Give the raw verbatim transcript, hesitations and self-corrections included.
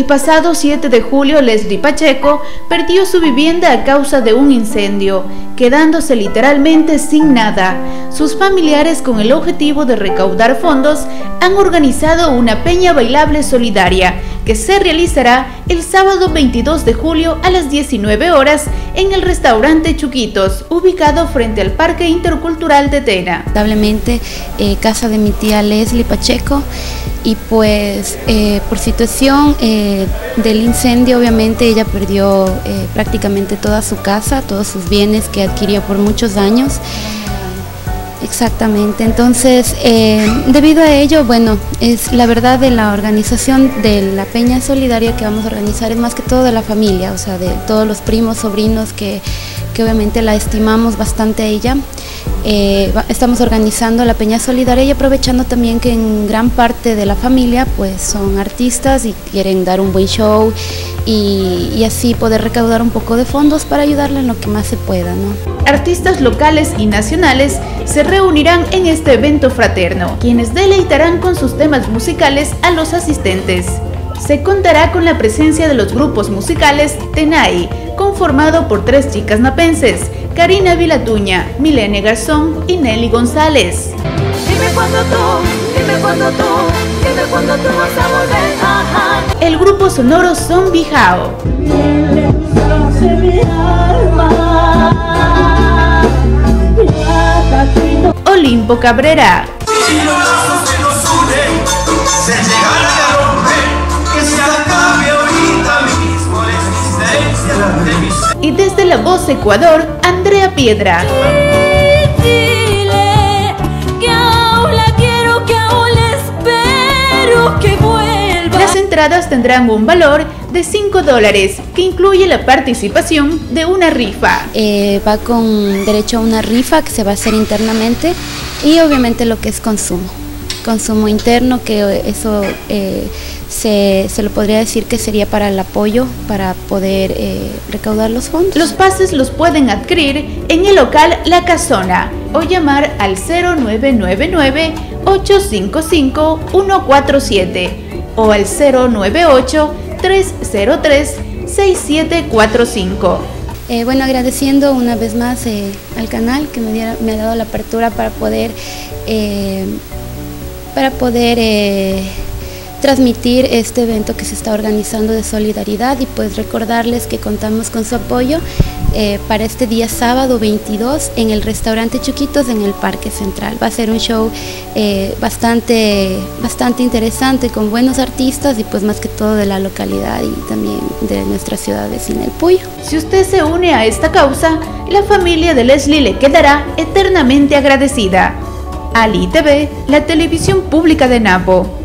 El pasado siete de julio, Leslie Pacheco perdió su vivienda a causa de un incendio, quedándose literalmente sin nada. Sus familiares, con el objetivo de recaudar fondos, han organizado una peña bailable solidaria que se realizará el sábado veintidós de julio a las diecinueve horas en el restaurante Chuquitos, ubicado frente al Parque Intercultural de Tena. Lamentablemente, eh, casa de mi tía Leslie Pacheco, y pues eh, por situación eh, del incendio, obviamente ella perdió eh, prácticamente toda su casa, todos sus bienes que adquirió por muchos años. Exactamente, entonces eh, debido a ello, bueno, es la verdad de la organización de la peña solidaria que vamos a organizar es más que todo de la familia, o sea, de todos los primos, sobrinos que, que obviamente la estimamos bastante a ella. Eh, estamos organizando la peña solidaria y aprovechando también que en gran parte de la familia pues son artistas y quieren dar un buen show y, y así poder recaudar un poco de fondos para ayudarle en lo que más se pueda, ¿no? Artistas locales y nacionales se reunirán en este evento fraterno, quienes deleitarán con sus temas musicales a los asistentes. Se contará con la presencia de los grupos musicales Tenai, conformado por tres chicas napenses, Karina Vilatuña, Milene Garzón y Nelly González. Dime cuándo tú, dime cuándo tú, dime cuándo tú vas a volver, ajá. El grupo sonoro Son Bijao. Olimpo Cabrera. Y desde La Voz Ecuador, Andrea Piedra. Dile que aún la quiero, que aún la espero que vuelva. Las entradas tendrán un valor de cinco dólares, que incluye la participación de una rifa. Eh, va con derecho a una rifa que se va a hacer internamente y obviamente lo que es consumo. Consumo interno, que eso eh, se, se lo podría decir que sería para el apoyo, para poder eh, recaudar los fondos. Los pases los pueden adquirir en el local La Casona o llamar al cero nueve nueve nueve, ocho cinco cinco, uno cuatro siete o al cero nueve ocho, tres cero tres, seis siete cuatro cinco. Eh, bueno, agradeciendo una vez más eh, al canal que me, diera, me ha dado la apertura para poder... Eh, para poder eh, transmitir este evento que se está organizando de solidaridad y pues recordarles que contamos con su apoyo eh, para este día sábado veintidós en el restaurante Chuquitos en el Parque Central. Va a ser un show eh, bastante, bastante interesante con buenos artistas y pues más que todo de la localidad y también de nuestra ciudad vecina El Puyo. Si usted se une a esta causa, la familia de Leslie le quedará eternamente agradecida. Ali T V, la televisión pública de Napo.